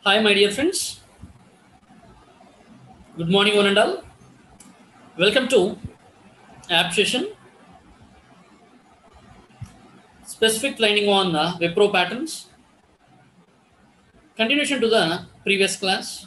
Hi, my dear friends. Good morning, one and all. Welcome to app session, specific training on Wipro patterns. Continuation to the previous class.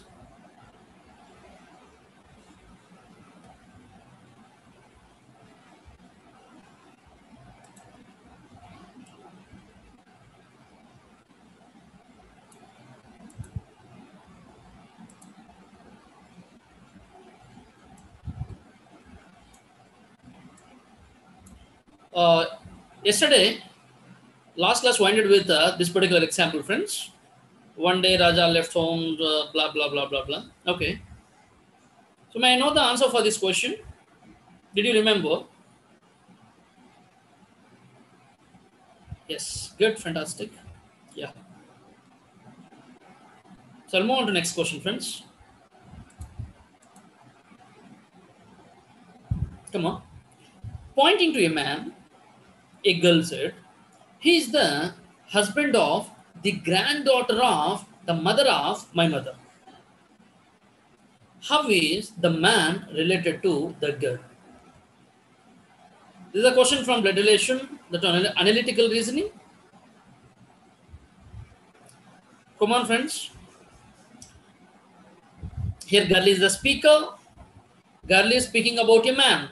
Uh, Yesterday, last class winded with this particular example, friends. One day, Raja left home, blah blah blah blah blah. Okay. So, may I know the answer for this question? Did you remember? Yes. Good. Fantastic. Yeah. So, I'll move on to next question, friends. Come on. Pointing to a man, a girl said, "He is the husband of the granddaughter of the mother of my mother." How is the man related to the girl? This is a question from blood relation, that analytical reasoning. Come on, friends. Here, girl is the speaker. Girl is speaking about a man.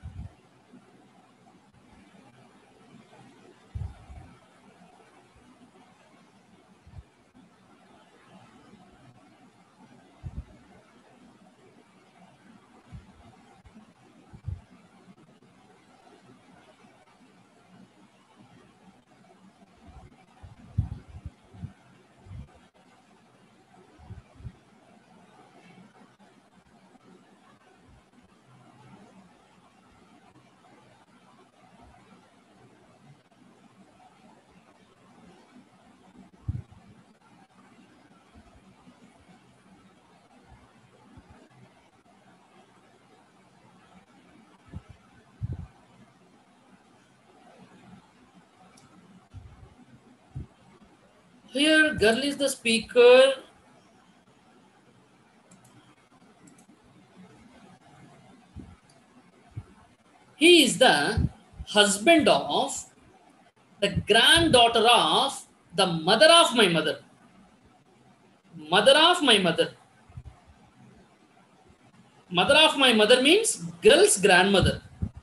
Here, girl is the speaker. He is the husband of the granddaughter of the mother of my mother. Mother of my mother. Mother of my mother means girl's grandmother.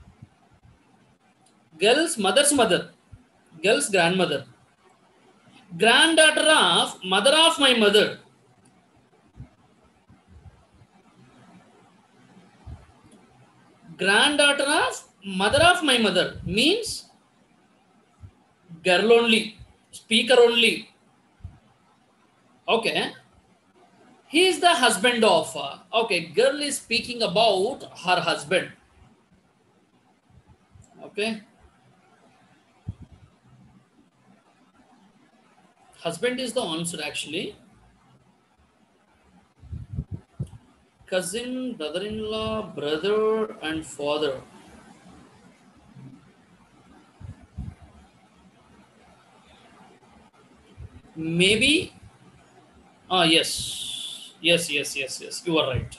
Girl's mother's mother. Girl's grandmother. Granddaughter of mother of my mother. Granddaughter of mother of my mother means girl only. Speaker only. Okay. He is the husband of. Okay. Girl is speaking about her husband. Okay. Husband is the answer actually. Cousin, brother-in-law, brother, and father. Maybe. Ah, yes. Yes, yes, yes, yes. You are right.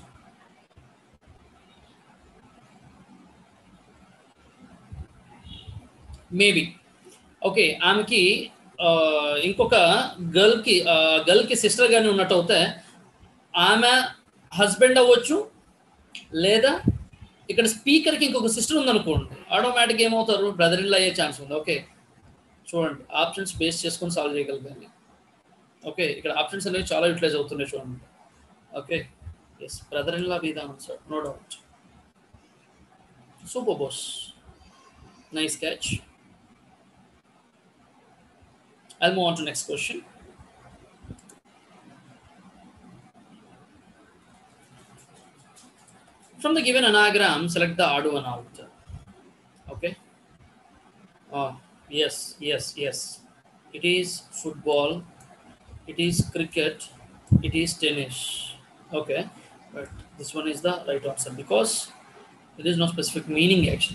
Maybe okay ఆమెకి ఇంకొక గర్ల్కి sister కానీ ఉన్నట్టు అవుతే ఆమె husband అవ్వచ్చు లేదా ఇక్కడ స్పీకర్కి ఇంకొక సిస్టర్ ఉందనుకోండి ఆటోమేటిక్గా ఏమవుతారు బ్రదర్ ఇన్ లా అయ్యే ఛాన్స్ ఉంది ఓకే చూడండి ఆప్షన్స్ బేస్ చేసుకొని సాల్వ్ చేయగలిగాలి ఓకే ఇక్కడ ఆప్షన్స్ అనేవి చాలా యూటిలైజ్ అవుతున్నాయి చూడండి okay yes brother in law be the answer no doubt super boss nice catch I'll move on to next question. From the given anagram, select the odd one out. Okay. Yes, yes, yes. It is football. It is cricket. It is tennis. Okay. But this one is the right answer because there is no specific meaning actually.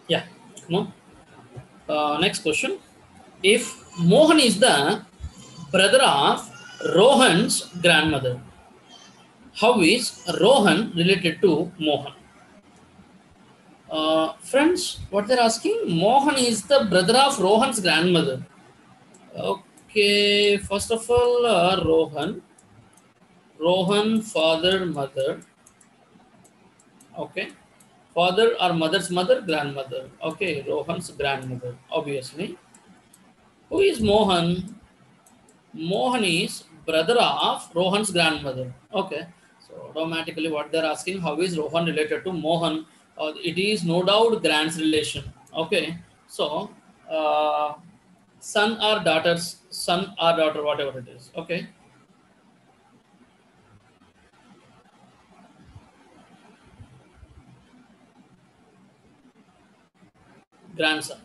Yeah, come on. Next question. If Mohan is the brother of Rohan's grandmother, how is Rohan related to Mohan? Friends, what they're asking, Mohan is the brother of Rohan's grandmother. Okay, first of all, Rohan, father, mother. Okay, father or mother's mother, grandmother. Okay, Rohan's grandmother, obviously. Who is Mohan? Mohan is brother of Rohan's grandmother. Okay, so automatically what they're asking, how is Rohan related to Mohan? It is no doubt grand's relation. Okay, so uh, son or daughter, whatever it is. Okay, grandson,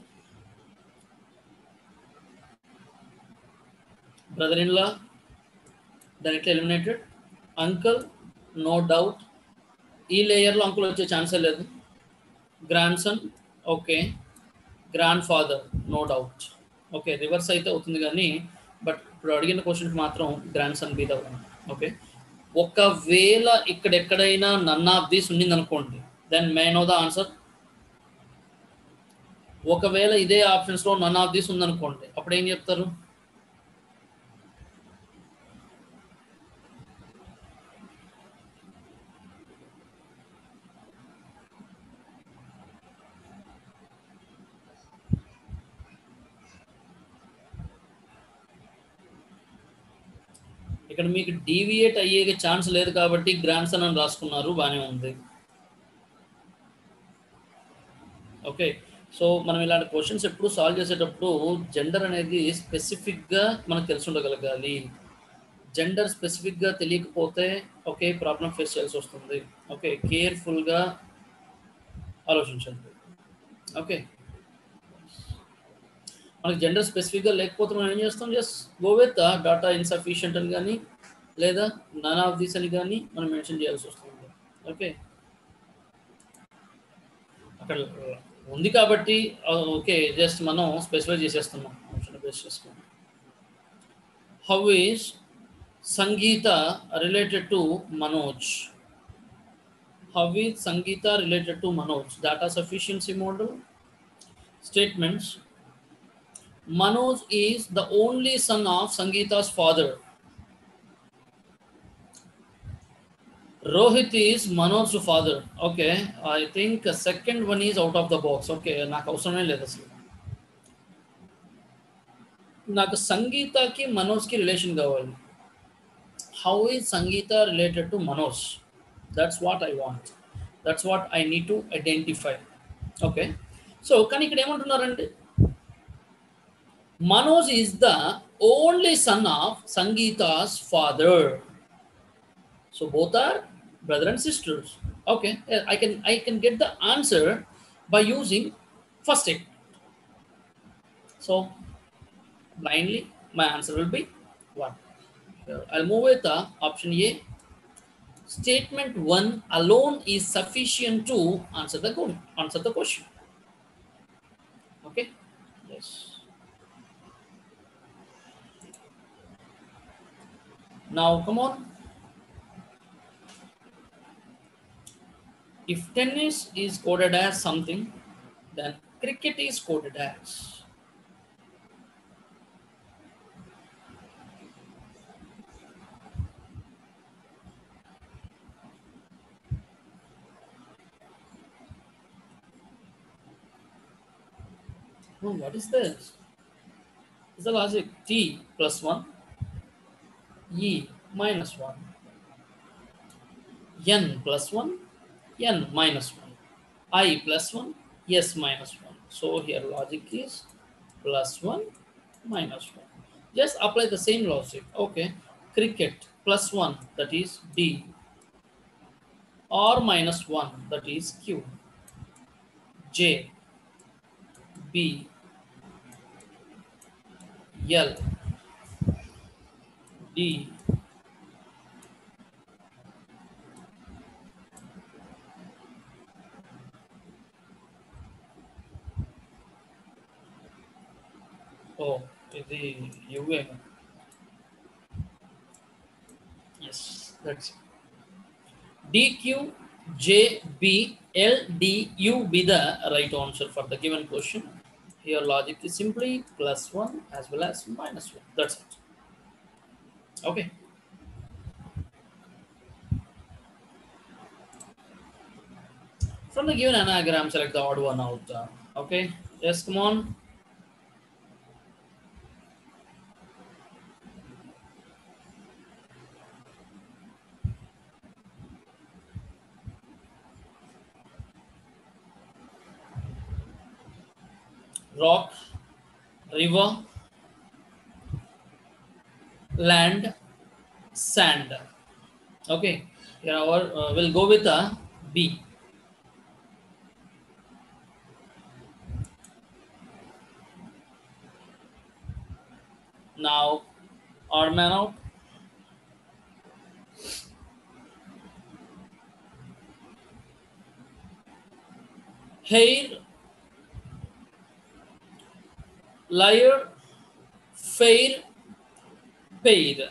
brother-in-law, directly eliminated. Uncle, no doubt. ఈ లేయర్లో uncle వచ్చే ఛాన్సే లేదు. Grandson, okay. Grandfather, no doubt. Okay, reverse అయితే అవుతుంది కానీ but ఇప్పుడు అడిగిన క్వశ్చన్కి మాత్రం grandson be the one. Okay, ఒకవేళ ఇక్కడెక్కడైనా నన్ ఆఫ్ దీస్ ఉన్నింది అనుకోండి, then may no the answer. ఒకవేళ ఇదే ఆప్షన్స్లో నన్ ఆఫ్ దీస్ ఉందనుకోండి, అప్పుడు ఏం చెప్తారు? ఇక్కడ మీకు డీవియేట్ అయ్యే ఛాన్స్ లేదు కాబట్టి గ్రాండ్ సన్ అని రాసుకున్నారు, బాగానే ఉంది. ఓకే, సో మనం ఇలాంటి క్వశ్చన్స్ ఎప్పుడు సాల్వ్ చేసేటప్పుడు జెండర్ అనేది స్పెసిఫిక్గా మనకు తెలిసి ఉండగలగాలి. జెండర్ స్పెసిఫిక్గా తెలియకపోతే ఓకే ప్రాబ్లం ఫేస్ చేయాల్సి వస్తుంది. ఓకే, కేర్ఫుల్గా ఆలోచించండి. ఓకే, మనకి జెండర్ స్పెసిఫిక్గా లేకపోతే మనం ఏం చేస్తాం, just go with data insufficient అని కానీ లేదా నన్ ఆఫ్ దీస్ అని కానీ మనం మెన్షన్ చేయాల్సి వస్తుంది. ఓకే, అక్కడ ఉంది కాబట్టి ఓకే జస్ట్ మనం స్పెసిఫై చేసేస్తున్నాం ఆప్షన్ బేస్ చేసుకుని. How is Sangeeta related to Manoj? How is Sangeeta related to Manoj? Data sufficiency model statements. Manoj is the only son of Sangeeta's father. Rohit is Manoj's father. Okay, I think second one is out of the box. Okay, నాకు అవసరమే లేదు అసలు. నాకు సంగీతకి మనోజ్కి relation కావాలి. How is Sangeeta related to Manoj? That's what I want, that's what I need to identify. Okay, so కానీ ఇక్కడ ఏమంటున్నారండి, Manoj is the only son of Sangeeta's father. So both are brother and sisters. Okay, I can get the answer by using first statement. So blindly my answer will be 1. I'll move with the option A. Statement 1 alone is sufficient to answer the question. Okay, yes. Now come on. If tennis is coded as something, then cricket is coded as. Oh, what is this? Is the logic t plus 1, e minus 1, n plus 1, n minus 1, I plus 1, s minus 1. So here logic is plus 1 minus 1. Just apply the same logic. Okay, cricket plus 1, that is d, r minus 1, that is q, j, b, l, d, Oh, ఇది యువే. Yes, that's it. DQJBLDU be the right answer for the given question. Here logic is simply +1 as well as -1. That's it. Okay. From the given anagram, select the odd one out. Okay. Yes, come on. Rock, river, land, sand. Okay. Here our we'll go with a B. Now, odd man out. Hair, liar, fair, paid.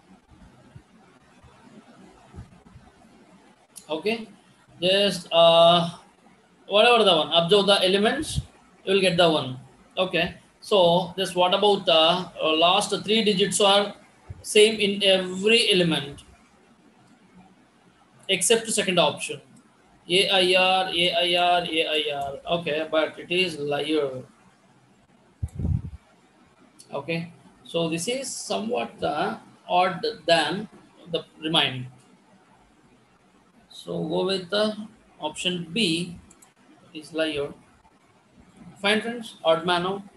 Okay. Just whatever the one, observe the elements, you will get the one. Okay. So just what about the last three digits are same in every element except the second option. AIR, AIR, AIR. Okay, but it is liar. Okay. So this is somewhat odd than the remaining. So go with the option B is liar. Fine friends, odd man out.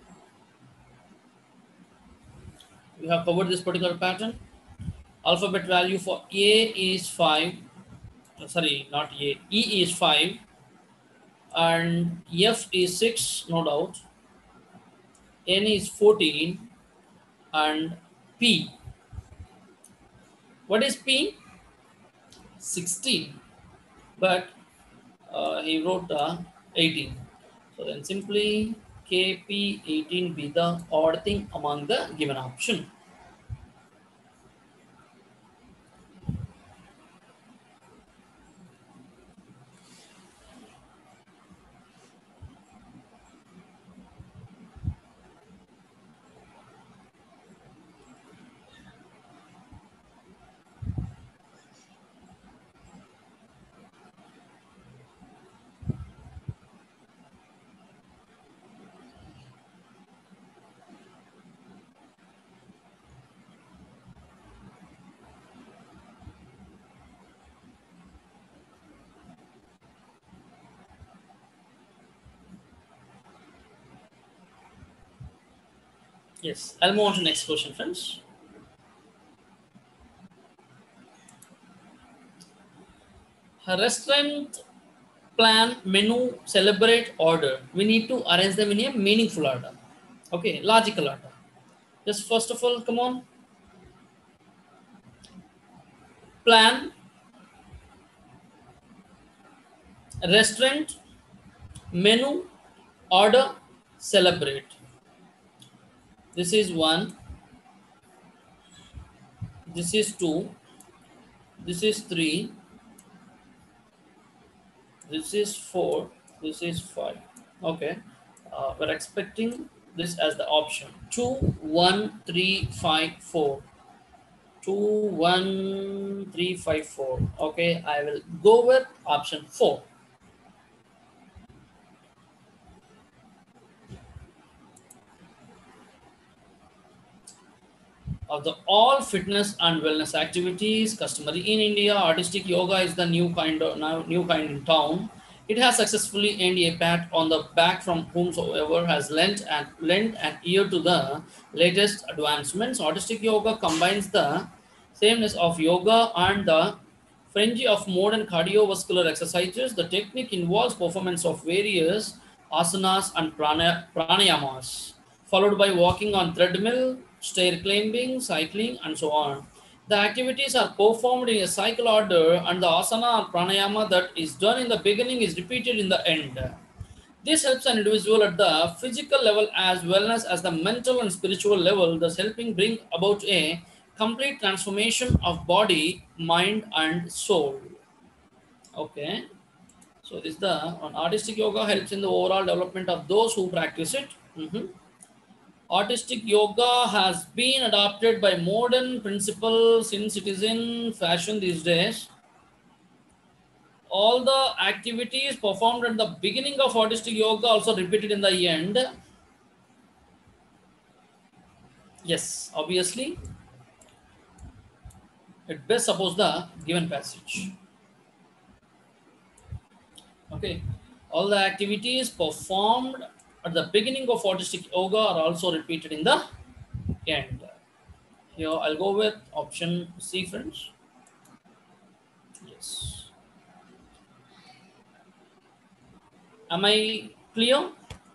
We have covered this particular pattern. Alphabet value for A is 5. Sorry, not A. E is 5 and F is 6, no doubt. N is 14 and P. What is P? 16. But he wrote 18. So then simply KP18 be the odd thing among the given option. Yes, I'll move on to next question, friends. A restaurant plan, menu, celebrate, order. We need to arrange them in a meaningful order. Okay, logical order. Just first of all, come on. Plan, restaurant, menu, order, celebrate. This is one. This is two. This is three. This is four. This is five. Okay. We're expecting this as the option. 2, 1, 3, 5, 4. 2, 1, 3, 5, 4. Okay, I will go with option 4. Of the all fitness and wellness activities customary in India, artistic yoga is the new kind in town. It has successfully earned a pat on the back from whomsoever has lent an ear to the latest advancements. Artistic yoga combines the sameness of yoga and the fringe of modern cardiovascular exercises. The technique involves performance of various asanas and pranayamas, followed by walking on treadmill, stair climbing, cycling, and so on. The activities are performed in a cycle order, and the asana or pranayama that is done in the beginning is repeated in the end. This helps an individual at the physical level as well as the mental and spiritual level, thus helping bring about a complete transformation of body, mind, and soul. Okay, so this the artistic yoga helps in the overall development of those who practice it. Mhm. Artistic yoga has been adopted by modern principles since it is in fashion these days. All the activities performed at the beginning of artistic yoga also repeated in the end. Yes, obviously, it best suppose the given passage. Okay, all the activities performed at the beginning of artistic yoga are also repeated in the end. Here, I'll go with option C, friends. Yes. Am I clear?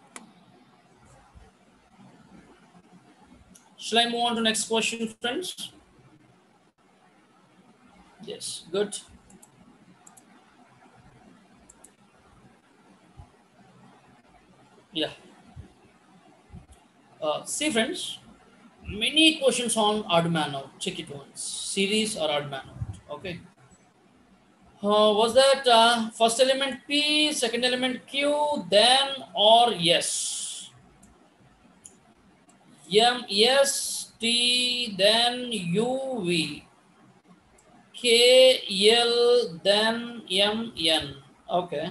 Shall I move on to next question, friends? Yes, good. Yeah. See, friends, many questions on odd man out. Check it once. Series or odd man out. Okay. Was that first element P, second element Q, then or yes? M, yes, T, then U, V. K, L, then M, N. Okay.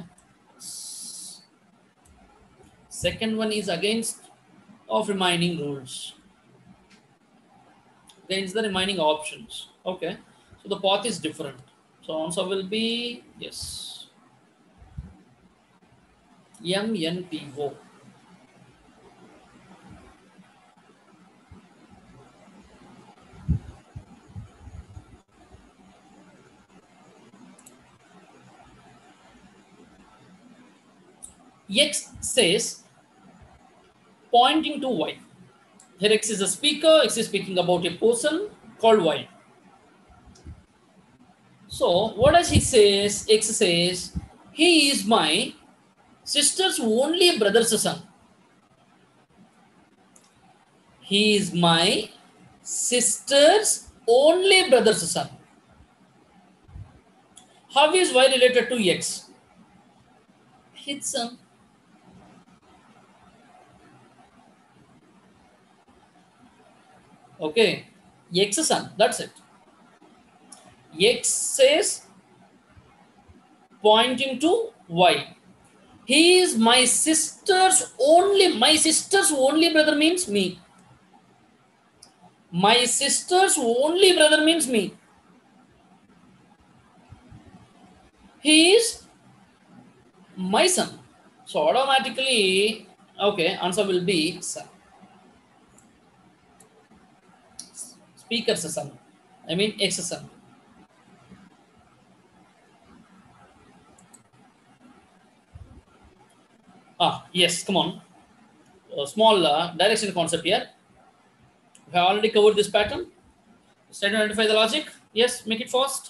Second one is against of remaining rules. Against the remaining options. Okay. So the path is different. So answer will be yes. M, N, P, O. X says pointing to Y. Here X is a speaker, X is speaking about a person called Y. So what does he says? X says, he is my sister's only brother's son. He is my sister's only brother's son. How is Y related to X? His son. Okay. X son. That's it. X says pointing to Y. He is my sister's only brother means me. My sister's only brother means me. He is my son. So automatically, okay, answer will be son. Speaker's son. I mean X son. Ah, yes, come on. A small direction concept here. We have already covered this pattern. Try to identify the logic. Yes, make it fast.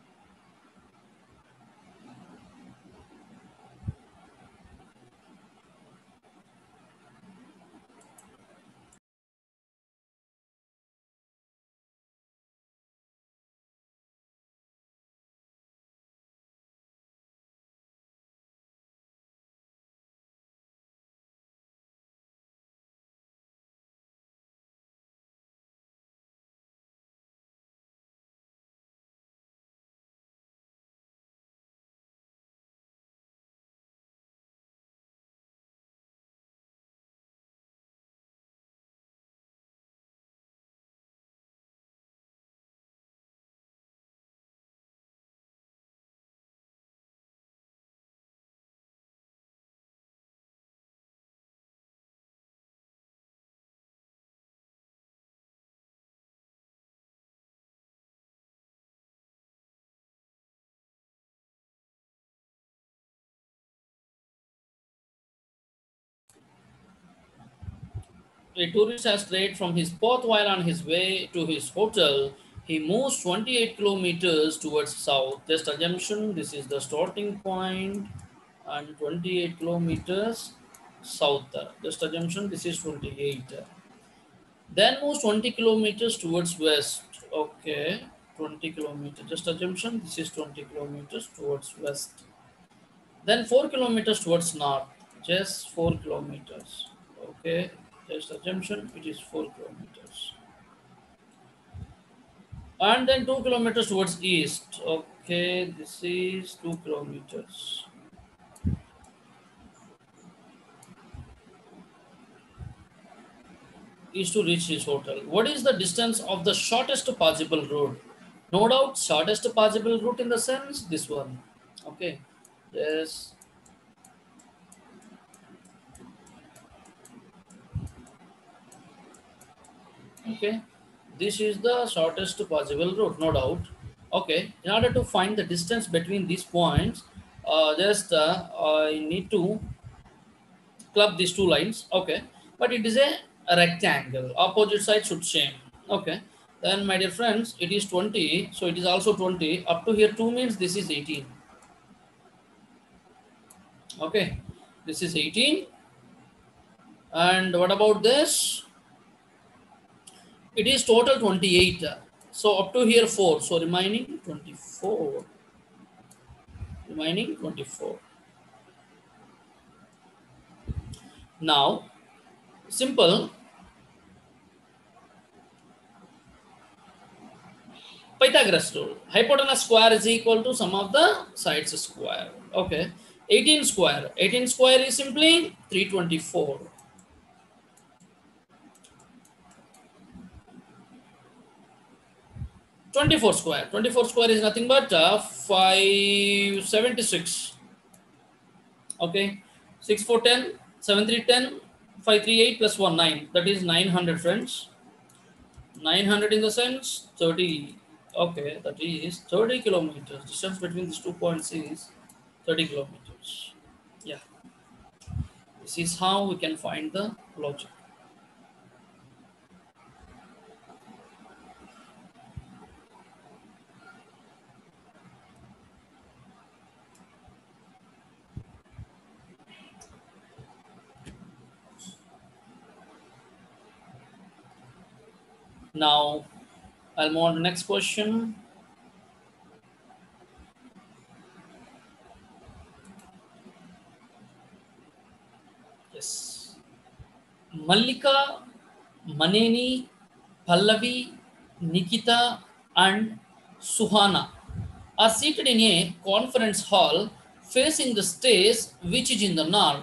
A tourist has strayed from his path while on his way to his hotel. He moves 28 kilometers towards south. Just assumption, this is the starting point. and 28 kilometers south. Just assumption this is 28. Then moves 20 kilometers towards west. Okay, 20 kilometers. Just assumption this is 20 kilometers towards west. Then 4 kilometers towards north. Just 4 kilometers. Okay, just assumption it is 4 kilometers. And then 2 kilometers towards east. Okay, this is 2 kilometers. Is to reach his hotel. What is the distance of the shortest possible route? No doubt, shortest possible route in the sense this one. Okay, yes. Okay, this is the shortest possible route, no doubt. Okay, in order to find the distance between these points, just I need to club these two lines. Okay, but it is a rectangle. Opposite side should same. Okay, then my dear friends, it is 20, so it is also 20. Up to here 2 means this is 18. Okay, this is 18. And what about this? It is total 28. So up to here 4. So remaining 24. Remaining 24. Now, simple Pythagoras rule. Hypotenuse square is equal to sum of the sides square. Okay. 18 square. 18 square is simply 324. 24 square. 24 square is nothing but 576. Okay. 6 4 10, 7 3 10, 5 3 8 plus 1 9. That is 900 friends. 900 in the sense 30. Okay, that is 30 kilometers. Distance between these 2 points is 30 kilometers. Yeah, this is how we can find the logic. Now, I'll move on to the next question. Yes. Mallika, Maneni, Pallavi, Nikita, and Suhana are seated in a conference hall facing the stage which is in the north.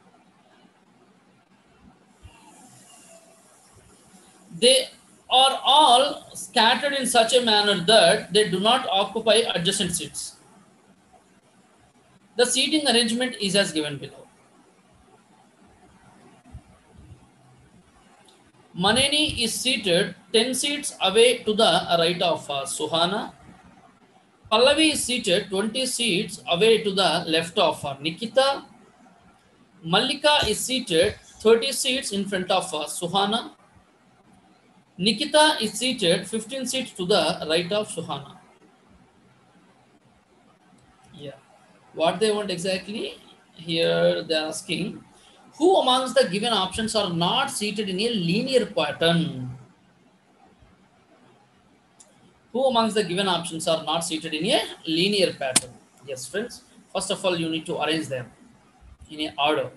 They are all scattered in such a manner that they do not occupy adjacent seats. The seating arrangement is as given below. Maneni is seated 10 seats away to the right of Suhana. Pallavi is seated 20 seats away to the left of Nikita. Mallika is seated 30 seats in front of Suhana. Nikita is seated 15 seats to the right of Suhana. Yeah. What they want exactly? Here they are asking who amongst the given options are not seated in a linear pattern? Who amongst the given options are not seated in a linear pattern? Yes, friends. First of all, you need to arrange them in a order.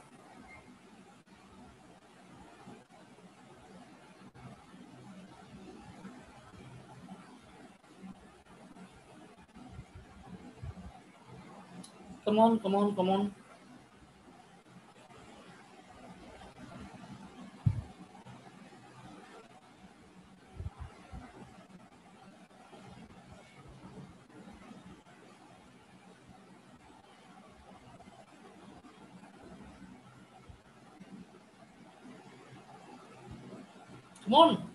Come on, come on, come on. Come on.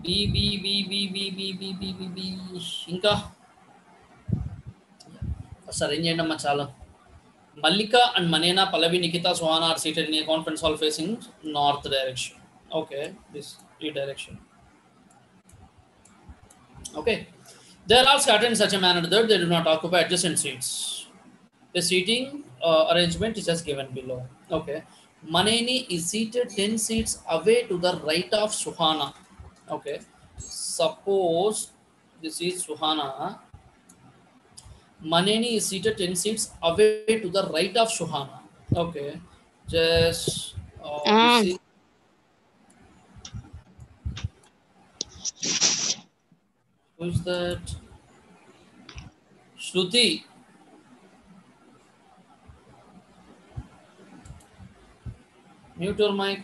B B B B B B B B B B ఇంకా ఒకసారి ఏం చేయండి అమ్మా చాలా. Mallika and Manena, Pallavi, Nikita, Sohana are seated in a conference hall facing north direction. Okay, this redirection. Okay, they are all scattered in such a manner that they do not occupy adjacent seats. The seating arrangement is just given below. Okay, Maneni is seated 10 seats away to the right of Suhana. Okay, suppose this is Suhana. Maneni is seated 10 seats away to the right of Suhana. Okay, just this is who's that? Shruti. Mute your mic.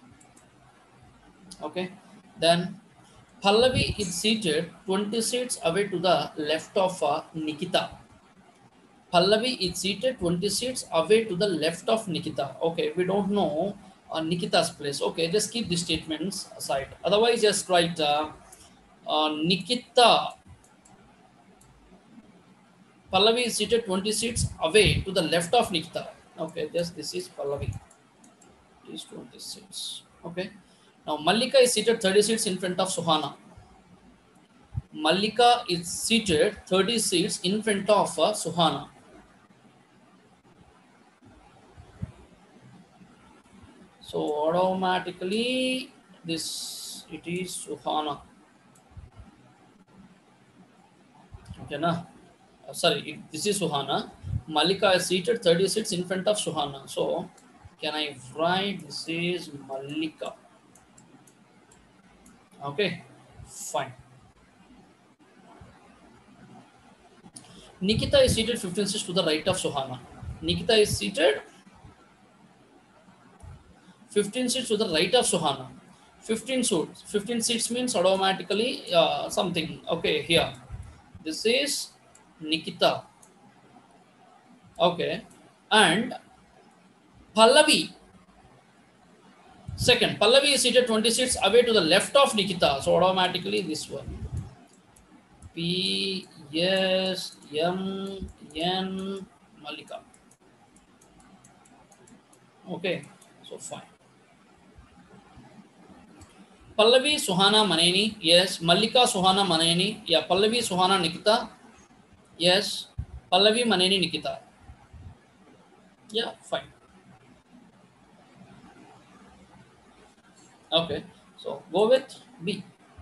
Okay, then Pallavi is seated 20 seats away to the left of Nikita. Pallavi is seated 20 seats away to the left of Nikita. Okay, we don't know Nikita's place. Okay, just keep the statements aside. Otherwise, just write Nikita. Pallavi is seated 20 seats away to the left of Nikita. Okay, this is Pallavi. These 20 seats. Okay. Now Mallika is seated 30 seats in front of Suhana. Mallika is seated 30 seats in front of Suhana. So automatically this it is Suhana. Okay, na? Sorry, this is Suhana. Mallika is seated 30 seats in front of Suhana. So can I write this is Mallika? Okay, fine. Nikita is seated 15 seats to the right of Suhana. Nikita is seated 15 seats to the right of Suhana. 15 seats means automatically something. Okay, here. This is Nikita. Okay. And Pallavi. Second, Pallavi is seated 20 seats away to the left of Nikita. So automatically this one. P, S, M, N, Mallika. Okay. So fine. Pallavi, Suhana, Maneni. Yes. Mallika, Suhana, Maneni. Yeah. Pallavi, Suhana, Nikita. Yes. Pallavi, Maneni, Nikita. Yeah, fine. Okay. So go with B.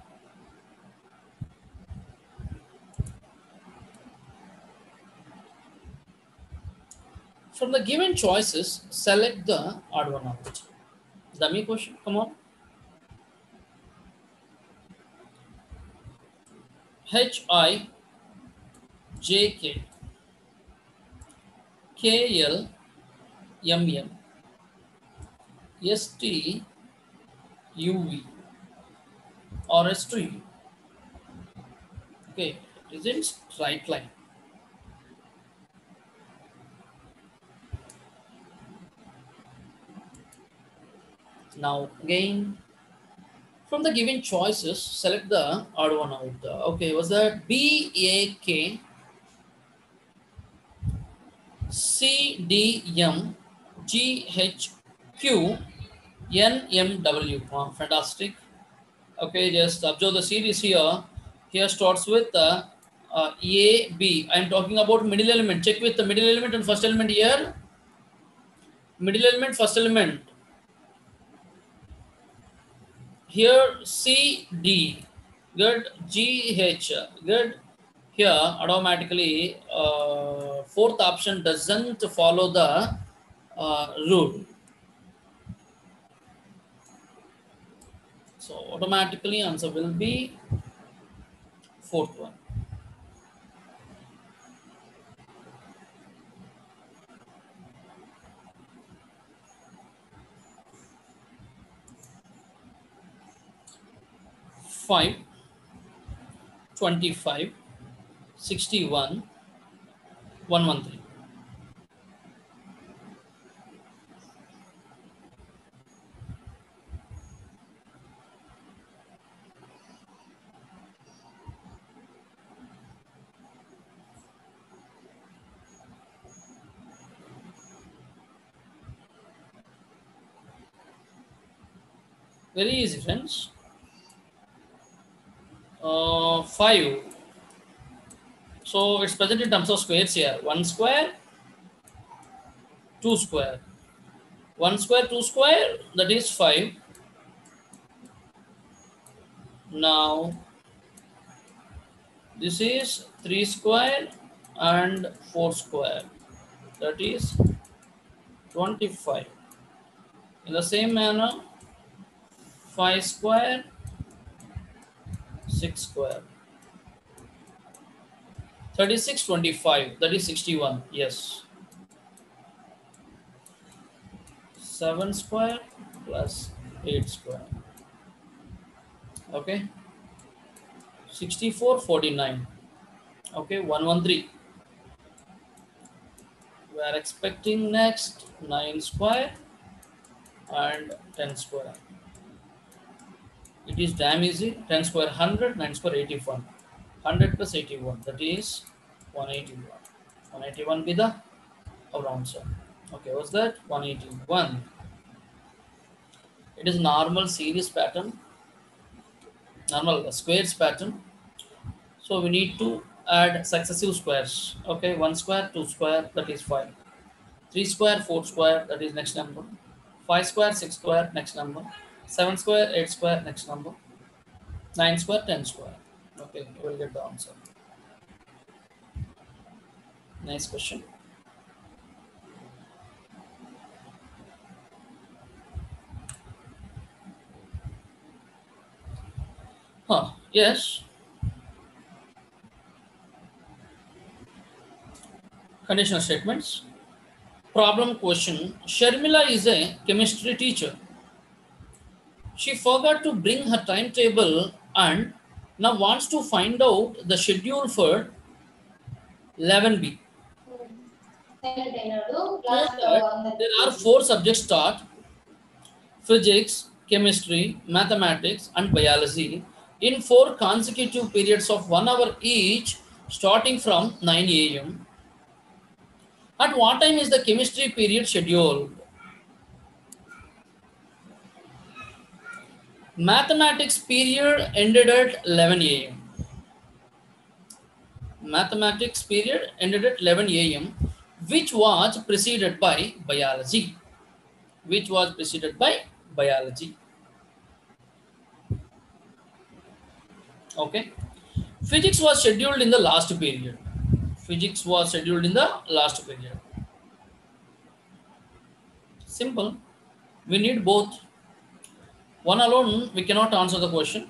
From the given choices, select the odd one out. Dummy question. Come on. H I J K K L M M S T U V or S to U. Okay, it is in straight line. Now again, from the given choices, select the odd one out. Okay, was that B A K C D M G H Q N M W. Wow, fantastic. Okay, just observe the series here. Here starts with A, B. I am talking about middle element. Check with the middle element and first element here. Middle element, first element. Here C, D. Good. G, H. Good. Here automatically fourth option doesn't follow the rule. So automatically answer will be fourth one. Five, 25, 61, 113. Very easy, friends. 5. So it's present in terms of squares here. 1 square, 2 square. 1 square, 2 square, that is 5. Now this is 3 square and 4 square. That is 25. In the same manner, 5 square, 6 square. 36, 25. That is 61. Yes. 7 square plus 8 square. Okay. 64, 49. Okay. 113. We are expecting next 9 square and 10 square. It is damn easy. 10 square 100, 9 square 81. 100 plus 81, that is 181. 181 be the our answer. Okay, what's that? 181. It is normal series pattern, normal squares pattern. So we need to add successive squares. Okay, 1 square, 2 square, that is 5. 3 square, 4 square, that is next number. 5 square, 6 square, next number. 7 square, 8 square, next number. 9 square, 10 square. Okay, you will get the answer. Nice question. Yes. Conditional statements. Problem question. Sharmila is a chemistry teacher. She forgot to bring her timetable and now wants to find out the schedule for 11B. Know that there are 4 subjects taught: physics, chemistry, mathematics, and biology in 4 consecutive periods of 1 hour each, starting from 9 a.m. At what time is the chemistry period scheduled? Mathematics period ended at 11 a.m. Mathematics period ended at 11 a.m., which was preceded by biology. Which was preceded by biology. Okay. Physics was scheduled in the last period. Physics was scheduled in the last period. Simple. We need both. One alone, we cannot answer the question.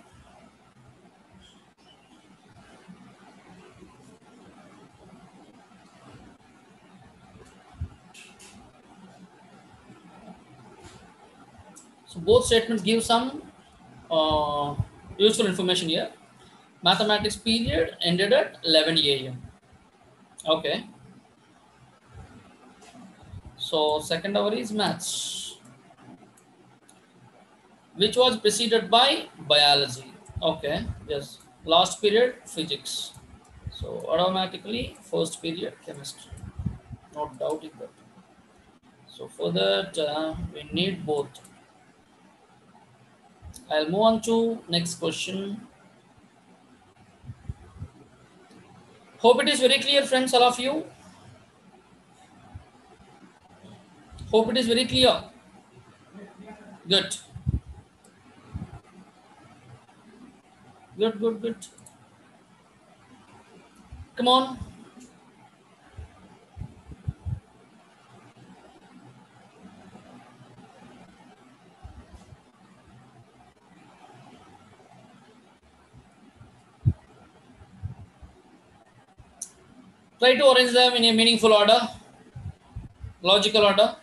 So both statements give some useful information here. Mathematics period ended at 11 a.m. Okay. So second hour is maths, which was preceded by biology. Okay. Yes. Last period physics. So automatically first period chemistry. Not doubting that. So for that we need both. I'll move on to next question. Hope it is very clear, friends, all of you. Hope it is very clear. Good. Good, good, good. Come on. Try to arrange them in a meaningful order, logical order.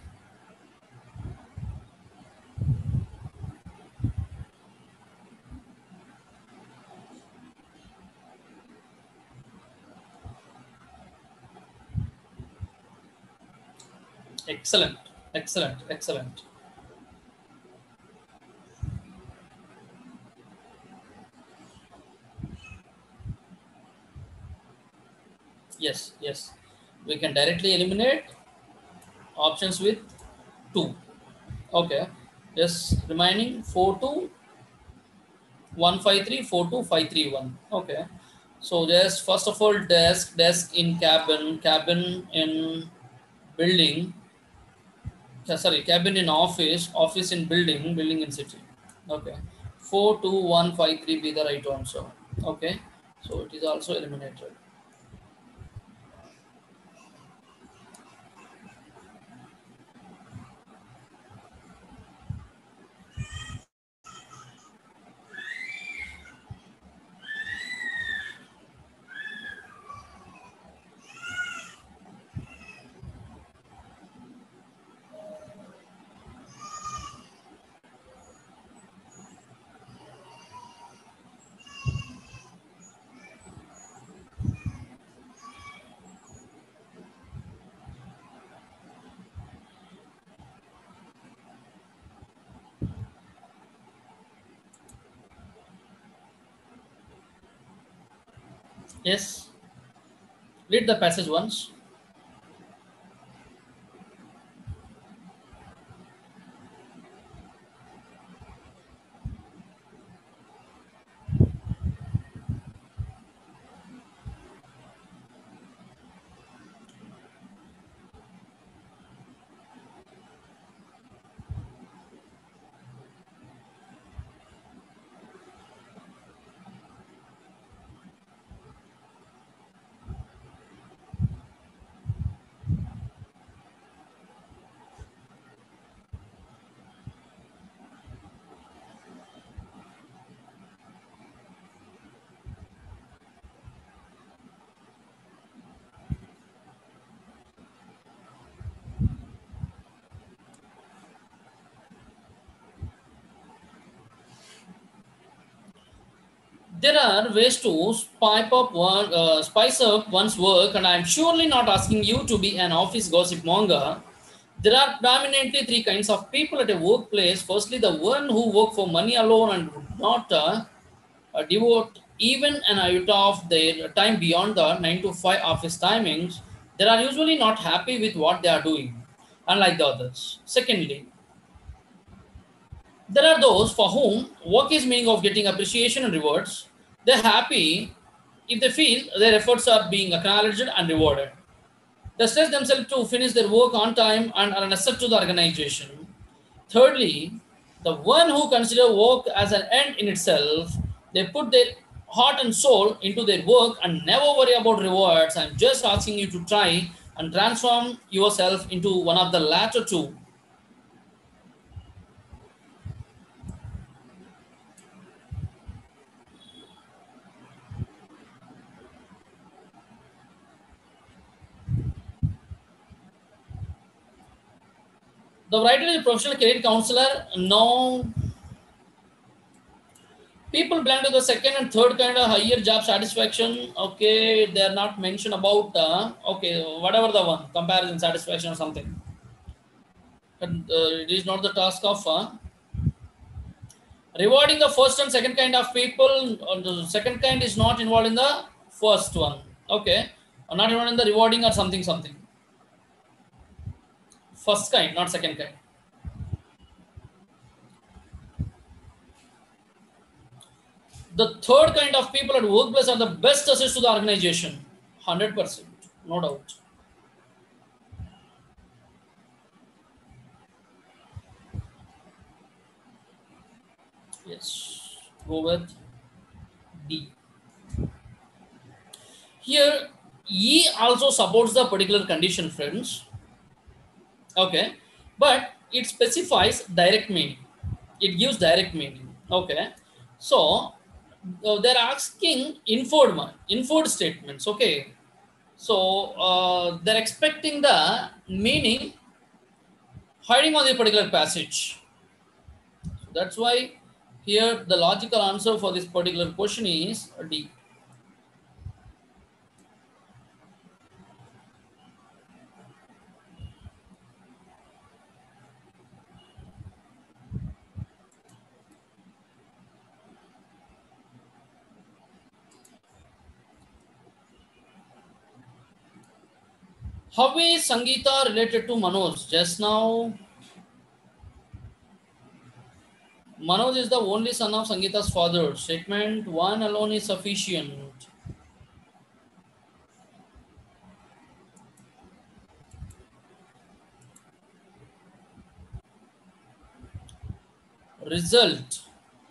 Excellent, excellent, excellent. Yes, yes. We can directly eliminate options with 2. Okay. Yes, remaining 42153, 42531. Okay. So just first of all, desk in cabin, cabin in building, sorry, cabin in office, office in building, building in city. Okay. 42153 be the right answer. Okay. So it is also eliminated. Yes. Read the passage once. There are ways to spice up one's work, and I'm surely not asking you to be an office gossip monger. There are predominantly three kinds of people at a workplace. Firstly, the one who work for money alone and would not devote even an iota of their time beyond the 9 to 5 office timings. They are usually not happy with what they are doing, unlike the others. Secondly, there are those for whom work is meaning of getting appreciation and rewards. They're happy if they feel their efforts are being acknowledged and rewarded. They stress themselves to finish their work on time and are an asset to the organization. Thirdly, the one who consider work as an end in itself, they put their heart and soul into their work and never worry about rewards. I'm just asking you to try and transform yourself into one of the latter two. The writer is a professional career counselor. No, people belong to the second and third kind of higher job satisfaction. Okay, they are not mentioned about. Okay, whatever the one comparison satisfaction or something. And it is not the task of rewarding the first and second kind of people. The second kind is not involved in the first one. Okay, not involved in the rewarding or something something. First kind, not second kind. The third kind of people at workplace are the best assets to the organization. 100%, no doubt. Yes, go with D. Here, E also supports the particular condition, friends. Okay, but it specifies direct meaning. It gives direct meaning. Okay, so they're asking inferred statements. Okay, so they're expecting the meaning hiding on the particular passage. So that's why here the logical answer for this particular question is D. How is Sangeeta related to Manoj? Just now, Manoj is the only son of Sangeeta's father. Statement one alone is sufficient. Result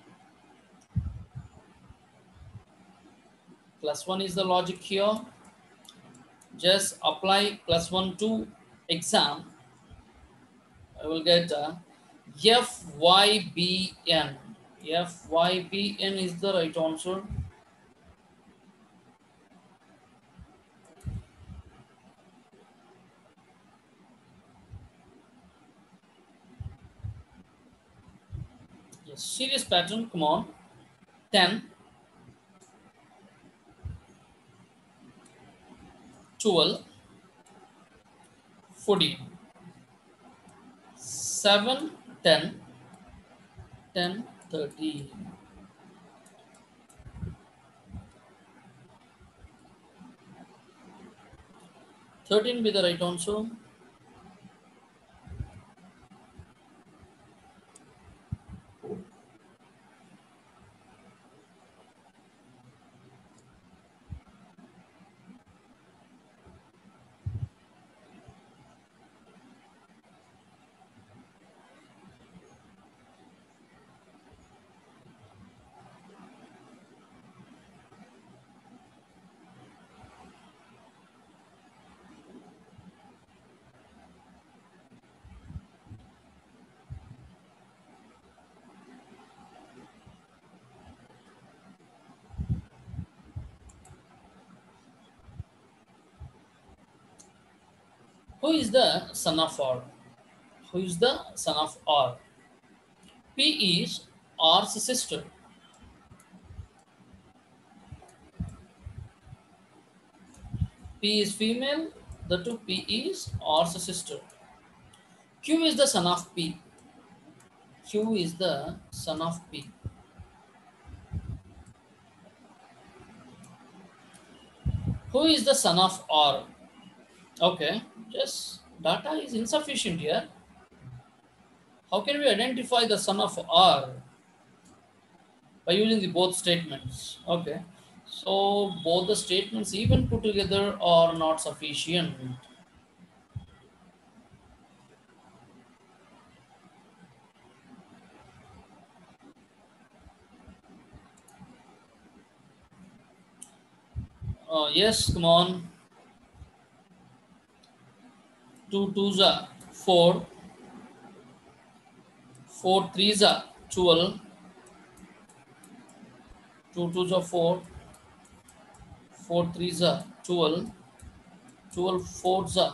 +1 is the logic here. Just apply +1 to exam. I will get FYBN. FYBN is the right answer. Yes, series pattern. Come on. 10, 12, 14, 7, 10, 10, 13. 13 be the right answer. Who is the son of R? Who is the son of R? P is R's sister. P is female. The two P is R's sister. Q is the son of P. Q is the son of P. Who is the son of R? Okay, just data is insufficient here. How can we identify the son of R? By using the both statements. Okay, so both the statements even put together are not sufficient. Yes, come on. 2 2s are 4, 4 3s are 12, 2 2s are 4, 4 3s are 12, 12 4s are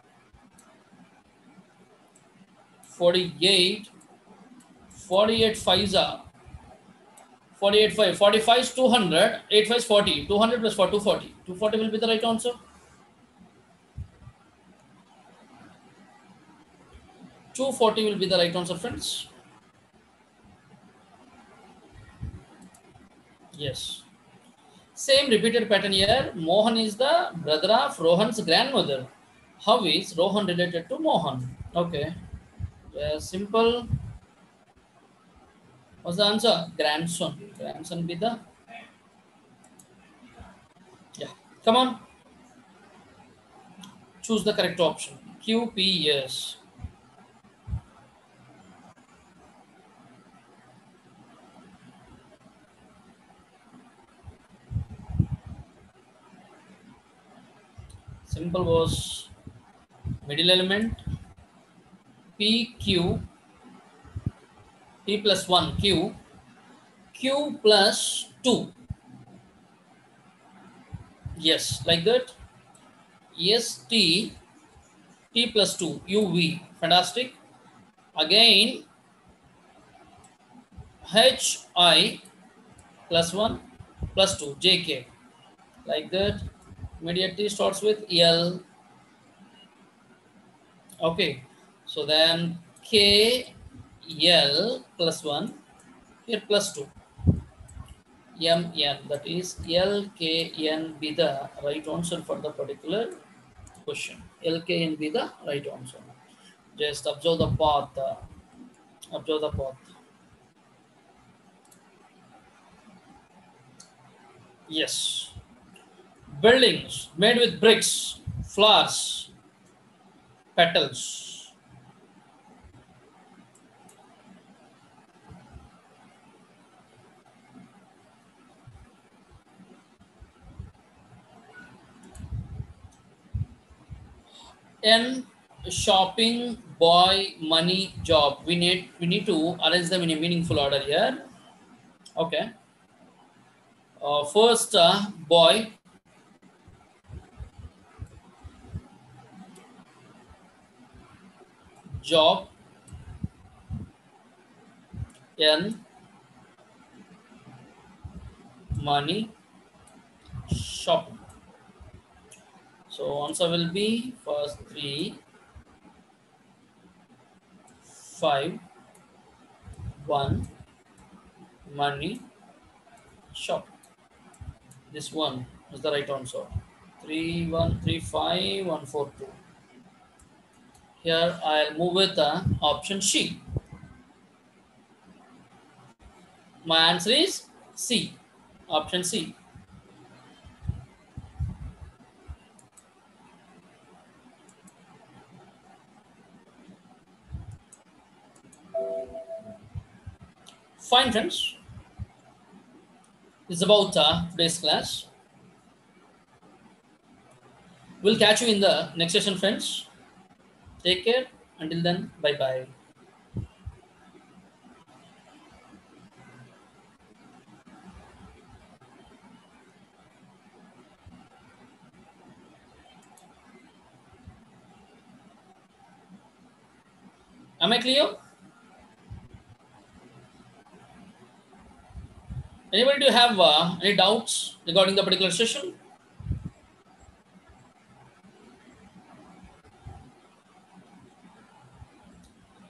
48, 48 5s are 48 5, 45 is 200, 8 5 is 40, 200 plus 4 240. 240 will be the right answer. 240 will be the right answer, friends. Yes. Same repeated pattern here. Mohan is the brother of Rohan's grandmother. How is Rohan related to Mohan? Okay. Simple. What's the answer? Grandson. Grandson be the. Yeah. Come on. Choose the correct option. QP, yes. Simple was middle element. PQ. P plus 1. Q. Q plus 2. Yes. Like that. ST. T plus 2. UV. Fantastic. Again. HI plus 1 plus 2. JK. Like that. Immediately starts with L. Okay. So then K L plus 1 here plus 2 M N, that is L K N be the right answer for the particular question. L K N be the right answer. Just observe the path. Observe the path. Yes. Buildings made with bricks, flowers, petals. N, shopping, boy, money, job. We need to arrange them in a meaningful order here. Okay. First, boy, job, N, money, shopping. So answer will be first 3, 5, 1, money, shopping. This one is the right answer. 3, 1, 3, 5, 1, 4, 2. Here I'll move with the option C. My answer is C. Option C. Fine, friends. This is about today's class. We'll catch you in the next session, friends. Take care. Until then, bye bye. Am I clear? Anybody do you have any doubts regarding the particular session?